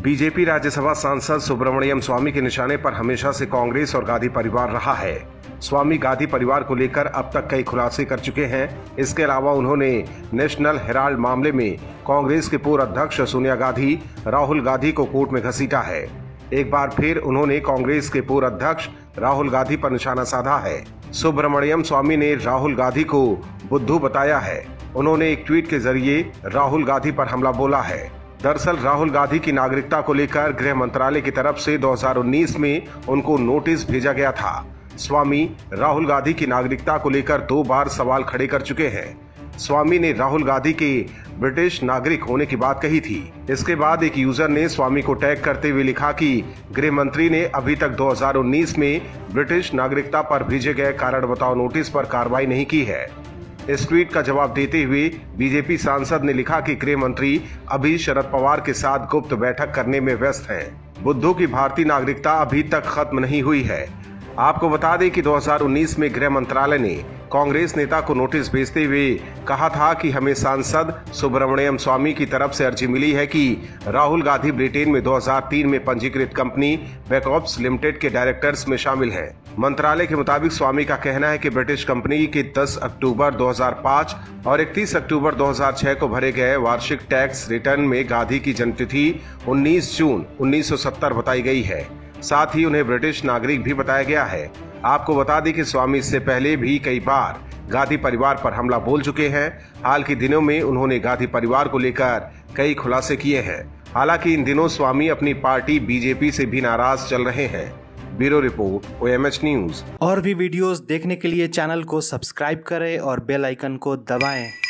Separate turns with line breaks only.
BJP Rajya Sabha सांसद सुब्रमण्यम स्वामी के निशाने पर हमेशा से कांग्रेस और गांधी परिवार रहा है। स्वामी गांधी परिवार को लेकर अब तक कई खुलासे कर चुके हैं। इसके अलावा उन्होंने नेशनल हेराल्ड मामले में कांग्रेस के पूर्व अध्यक्ष सोनिया गांधी, राहुल गांधी को कोर्ट में घसीटा है। एक बार फिर उन्होंने कांग्रेस के पूर्व अध्यक्ष राहुल गांधी पर निशाना साधा है। सुब्रमण्यम स्वामी ने राहुल गांधी को बुद्धू बताया है। उन्होंने एक ट्वीट के जरिए राहुल गांधी पर हमला बोला है। दरअसल राहुल गांधी की नागरिकता को लेकर गृह मंत्रालय की तरफ से 2019 में उनको नोटिस भेजा गया था। स्वामी राहुल गांधी की नागरिकता को लेकर 2 बार सवाल खड़े कर चुके हैं। स्वामी ने राहुल गांधी के ब्रिटिश नागरिक होने की बात कही थी। इसके बाद एक यूजर ने स्वामी को टैग करते हुए लिखा कि गृह मंत्री ने अभी तक 2019 में ब्रिटिश नागरिकता पर भेजे गए कारण बताओ नोटिस पर कार्रवाई नहीं की है। इस ट्वीट का जवाब देते हुए बीजेपी सांसद ने लिखा कि गृह मंत्री अभी शरद पवार के साथ गुप्त बैठक करने में व्यस्त हैं। बुद्धू की भारतीय नागरिकता अभी तक खत्म नहीं हुई है। आपको बता दें कि 2019 में गृह मंत्रालय ने कांग्रेस नेता को नोटिस भेजते हुए कहा था कि हमें सांसद सुब्रमण्यम स्वामी की तरफ से अर्जी मिली है कि राहुल गांधी ब्रिटेन में 2003 में पंजीकृत कंपनी बैकऑप्स लिमिटेड के डायरेक्टर्स में शामिल हैं। मंत्रालय के मुताबिक स्वामी का कहना है कि ब्रिटिश कंपनी के 10 अक्टूबर 2005 और 31 अक्टूबर 2006 को भरे गए वार्षिक टैक्स रिटर्न में गांधी की जन्मतिथि 19 जून 1970 बताई गई है। साथ ही उन्हें ब्रिटिश नागरिक भी बताया गया है। आपको बता दें कि स्वामी इससे पहले भी कई बार गांधी परिवार पर हमला बोल चुके हैं। हाल के दिनों में उन्होंने गांधी परिवार को लेकर कई खुलासे किए हैं। हालांकि इन दिनों स्वामी अपनी पार्टी बीजेपी से भी नाराज चल रहे हैं। Bureau report, OMH news.
और भी वीडियोस देखने के लिए चैनल को सब्सक्राइब करें और बेल आइकन को दबाएं।